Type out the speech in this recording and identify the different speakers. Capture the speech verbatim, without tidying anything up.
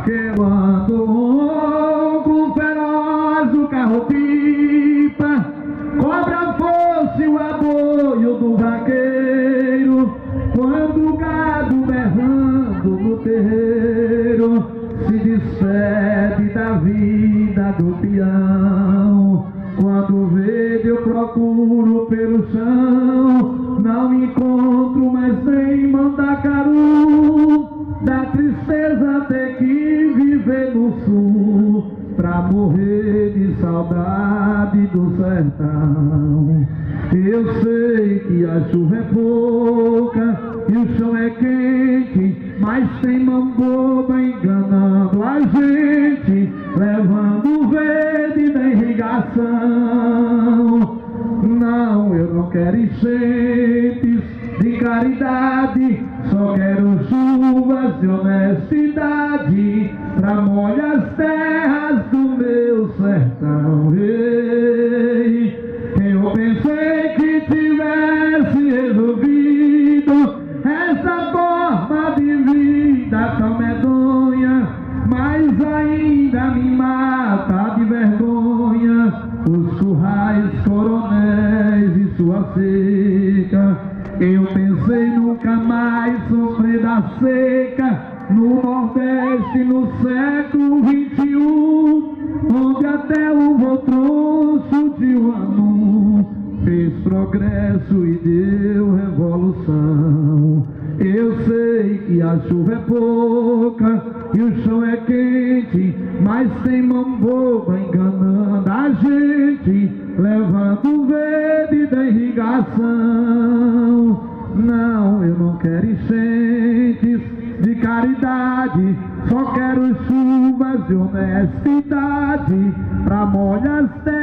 Speaker 1: Vaqueando louco, feroz o carro-pipa, cobra fosse o aboio do vaqueiro, quando o gado berrando no terreiro se despede da vida do peão. Quando vejo eu procuro pelo chão, não encontro mais nem mandacaru. Da tristeza ter que viver no sul, pra morrer de saudade do sertão. Eu sei que a chuva é pouca e o chão é quente, mas tem mão boba enganando a gente, levando o verde da irrigação. Não, eu não quero enchentes de caridade, só quero chuvas de honestidade pra molhar as terras do meu sertão. Ei, eu pensei que tivesse resolvido essa forma de vida tão medonha, mas ainda me mata de vergonha os currais coronéis e sua seca. Eu pensei nunca mais sofrer da seca no Nordeste no século vinte e um, onde até o votronço de um ano fez progresso e deu revolução. Eu sei que a chuva é pouca e o chão é quente, mas tem mão boba enganando a gente, levando o verde da irrigação. Não, eu não quero enchentes de caridade, só quero chuvas de honestidade pra molhar as terras